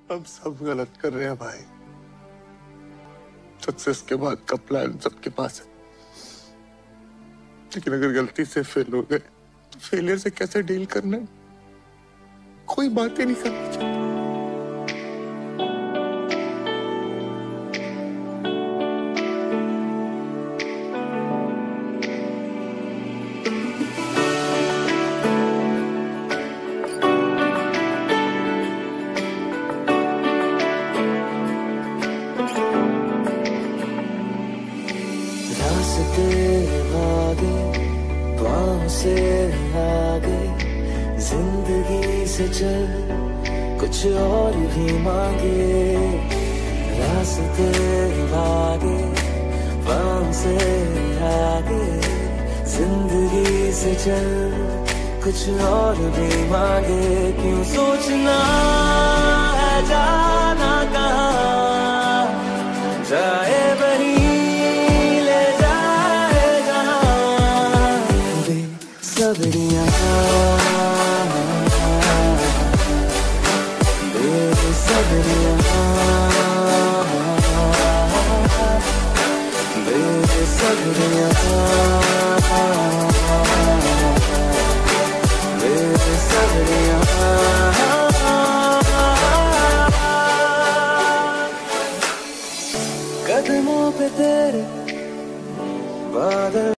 हम सब गलत कर रहे हैं भाई। सक्सेस के बाद का प्लान सबके पास है, लेकिन अगर गलती से फेल हो गए तो फेलियर से कैसे डील करना है, कोई बात ही नहीं करनी चाहिए। से आगे जिंदगी से चल, कुछ और भी मांगे। रास्ते आगे पाँव से आगे जिंदगी से चल, कुछ और भी मांगे। क्यों सोचना है जाना कहाँ, जाए वही सबरियां